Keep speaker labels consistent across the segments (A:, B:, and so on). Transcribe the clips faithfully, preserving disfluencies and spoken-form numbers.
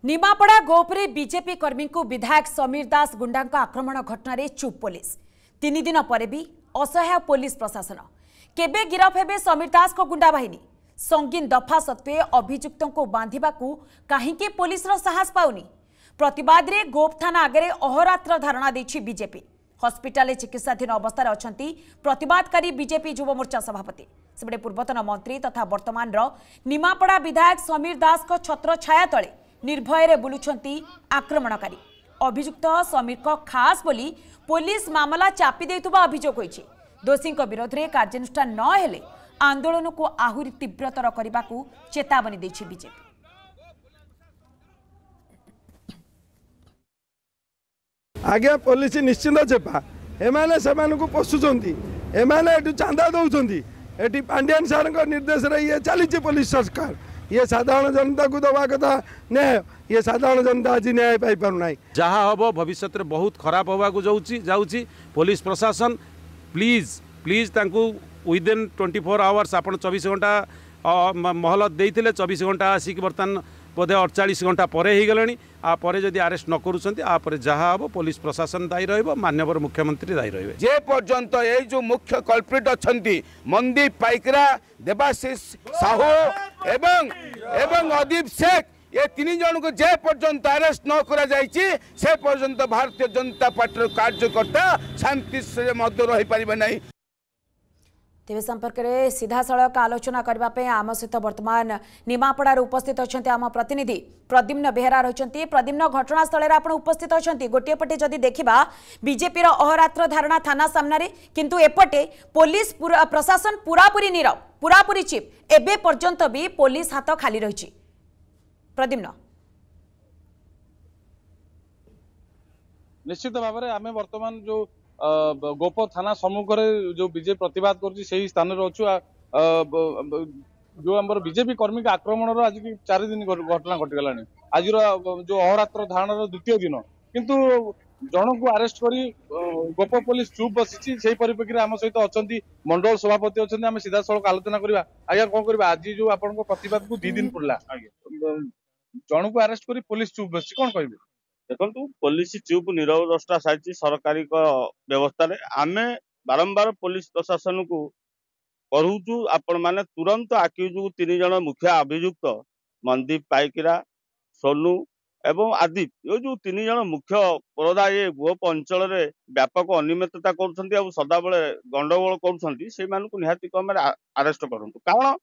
A: Nimapada गोपरे BJP कर्मी को विधायक समीर दास गुंडा आक्रमण घटना चुप पुलिस तीन दिन पर भी असहाय पुलिस प्रशासन केबे गिरफ हेबे समीर दास को गुंडा बाहिनी संगीन दफा सत्वे अभियुक्तों को बांधिबा कहीं पुलिस साहस पाउनी प्रतिवाद रे गोप थाना आगे अहोरात्र धारणा देछि बीजेपी हस्पिटाल चिकित्साधीन अवस्था अच्छी प्रतिवादकारी बीजेपी युव मोर्चा सभापति सेपटे पूर्वतन मंत्री तथा वर्तमान निमापड़ा विधायक समीर दास को छत्र छाया तले निर्भय बुलुंट आक्रमणकारी अभियुक्त समीर को खास बोली पुलिस मामला चापी देउथुबा अभियोग होइछि दोषी विरोध में कार्यानुष्ठान न हेले आंदोलन को आहुरी तीव्रतर करने को चेतावनी देछि बीजेपी।
B: आज्ञा पुलिस निश्चिंत चेपा एमाने सेमान को पोषुचंती एमाने एटु चांदा दउचंती एटी पांड्यान सार निर्देश रे ये चली पुलिस सरकार ये साधारण जनता को दवा कथा न्याय ये साधारण जनता आज न्याय पाई पार ना
C: जहाँ हम भविष्य में बहुत खराब होगा जाऊँगी पुलिस प्रशासन प्लीज प्लीज तांकु विदिन ट्वेंटी फोर आवर्स आप चौबीस घंटा महलत देते चौबीस घंटा आसिक बर्तमान बोधे अड़चाश घंटा पर हो गले आपर जदि आरेस्ट न करुँच जहाँ हम पुलिस प्रशासन दायी रन्यवर मुख्यमंत्री दायी रहे
D: जे पर्यंत ये जो मुख्य कल्प्रिट अच्छा मनदीप पाइकरा देवाशीष साहू एवं एवं अदीप शेख ये तीन जन को जे पर्यंत अरेस्ट न करा जायछि से पर्यंत भारतीय जनता पार्टी कार्यकर्ता शांति से मध्य रही पारिबे नहीं।
A: तेज संपर्क में सीधा सड़क आलोचना करने आम सहित बर्तमान निमापड़ार उपस्थित अच्छा आम प्रतिनिधि प्रद्युम्न बेहरा रही प्रद्युम्न घटनास्थल आप उपस्थित अच्छा गोटे पटे जदि देखा बीजेपी अहोरात्र धारणा थाना सामने किंतु एपटे पुलिस प्रशासन पूरापूरी नीरव पूरापूरी चीप एबे पर्यंत भी पुलिस हाथ खाली रही प्रद्युम्न
E: निश्चित भाव में आम बर्तमान जो गोप थाना सम्मुखें जो बीजेपी प्रतिवाद कर स्थान अच्छु जो आम बीजेपी कर्मी के आक्रमण आज की चार दिन घटना घटीगला आज जो अहोरात्र धारण द्वितीय दिन किंतु जन को अरेस्ट कर गोप पुलिस चुप बसी से परिप्रेक्षी आम सहित अच्छा मंडल सभापति अच्छा आम सीधा सड़क आलोचना करवा आज्ञा कौन करवा आज जो आप प्रतिवाद को दी दिन पड़ा जन को अरेस्ट कर पुलिस चुप बस कौन कह
F: देखो पुलिस चुप नीरव दृष्टा सारी सरकारी व्यवस्था आमे बारंबार पुलिस प्रशासन को कहूचु आपण माने तुरंत आक्यूज तीन जन मुख्य अभियुक्त मनदीप पाइकरा सोनू एवं आदिप ये जो तीन जन मुख्य परदा ये गोप अंचल व्यापक अनियमितता कर सदाबले गंडगोल कर कम अरेस्ट करूँ कारण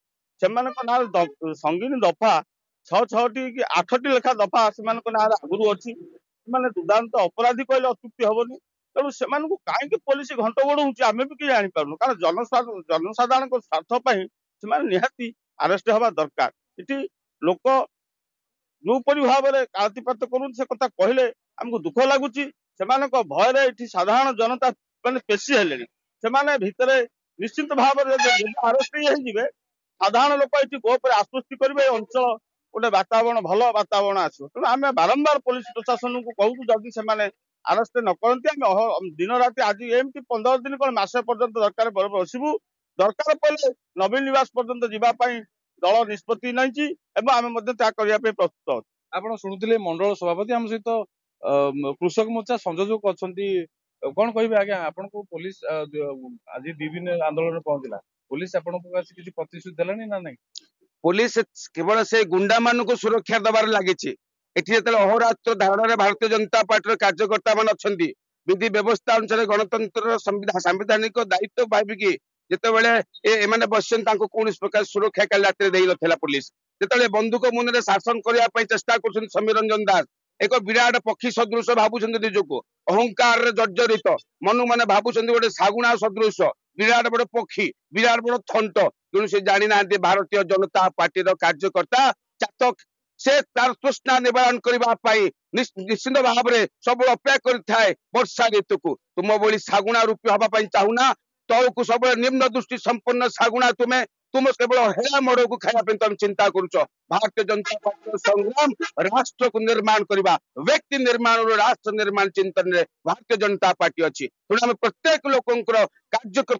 F: से संगीन दफा छह छटी कि आठटी लेखा दफा से आगुरी अच्छी मैंने दुर्दांत अपराधी कहले अत्युक्ति हेनी तेणु से कहीं पुलिस घंट गोड़ आम भी किए जापारू कारण जनसाधारण स्वार्थपाई से निहाती अरेस्ट हवा दरकार ये लोक जोपरी भाव में कातिपात कर कथा कहले आमको दुख लगुच से भय ये साधारण जनता मैंने पेशी हेले से भितर निश्चित भाव में अरेस्ट हो साधारण लोक ये गोपर आश्वस्ति करेंगे अंचल गोटे वातावरण भल वातावरण आसो तेणु आम बारंबार पुलिस प्रशासन को कहूँ जदि से अरेस्ट न करती दिन राति आज एमती पंद्रह दिन कौन मस पर्यंत दरकार बसबू दरकार पड़े नवीन निवास पर्यंत जावाई दल निष्पत्ति नहीं आम करने प्रस्तुत
E: आप शुणुते मंडल सभापति आम सहित कृषक मोर्चा संयोजक अच्छा कौन कहे आज्ञा आपन को पुलिस आज दी दिन आंदोलन पहुंचला पुलिस आपन को किसी प्रतिश्रुति देलानी ना नहीं
D: पुलिस केवल से गुंडा मान को सुरक्षा दबार लगी अहोरात्र धारण भारतीय जनता पार्टी कार्यकर्ता मान अच्छा विधि व्यवस्था अनुसार गणतंत्र संवैधानिक दायित्व भाविकी जिते बस कौन प्रकार सुरक्षा काल रात ना पुलिस जिते बंदूक मुन शासन करने चेष्टा कर समीर रंजन दास एक विराट पक्षी सदृश भावुं निजक अहंकार जर्जरित मनु मैंने भावुं गोटे शागुणा सदृश विराट बड़ पक्षी विराट बड़ थंट तेणु से जानी ना भारतीय जनता पार्टी कार्यकर्ता चातक से तार तृष्णा निवारण करने निश्चित भाव में सब अपेक्षा कर वर्षा ऋतु को तुम भली शागुणा रूपी हाँपाई चाहूना तौक सब निम्न दृष्टि संपन्न शागुणा तुम्हें तुम केवल हेला मड़ को खायापी तुम चिंता करुच भारतीय जनता पार्टी संग्राम राष्ट्र को निर्माण करवा व्यक्ति निर्माण राष्ट्र निर्माण चिंतन में भारतीय जनता पार्टी अच्छी तेणु आम प्रत्येक लोक कार्यकर्ता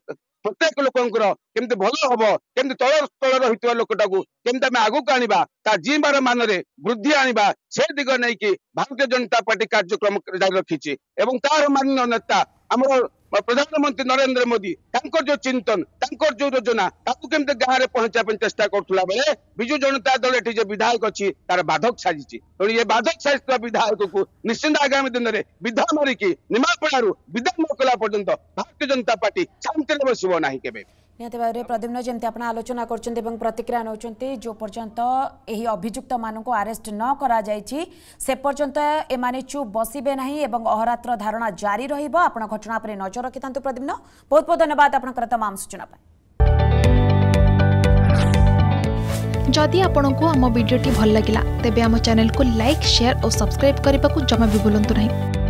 D: प्रत्येक लोकंकर केमती भल हम केमती तल तल रही लोकटा केमती आम आगू आनिबा ता जीवार मान वृद्धि आनिबा से दिग नहीं कि भारतीय जनता पार्टी कार्यक्रम जारी रखी एवं तार माननीय नेता आमर प्रधानमंत्री नरेंद्र मोदी तांकर जो चिंतन तांकर जो योजना ताकू केमती गाँव में पहुंचा चेष्टा करुला बेले विजु जनता दल एटी जो विधायक अच्छी तार बाधक साजिश तेणु ये बाधक साजिश विधायक को निश्चिंत आगामी दिन में विधा मारिकी निमापड़ारू विधा न कला पर्यंत भारतीय जनता पार्टी शांति बसब ना केबे
A: निहत भाव में प्रद्युम्न जमी आप आलोचना कर प्रतिक्रिया नौ जो पर्यंत यही अभियुक्त मानक आरेस्ट न करा जायछि से पर्यंत एमाने चुप बसिबे नहीं एवं अहरात्र धारणा जारी रहिबो। आपण घटना पर नजर रखिथांतु प्रद्युम्न। बहुत बहुत धन्यवाद आपनकर तमाम सूचना पाई।
G: जदि आपंक आम भिडी भल लगा तेब आम चैनल को लाइक शेयर और सब्सक्राइब करने को जमा भी भूलु नहीं।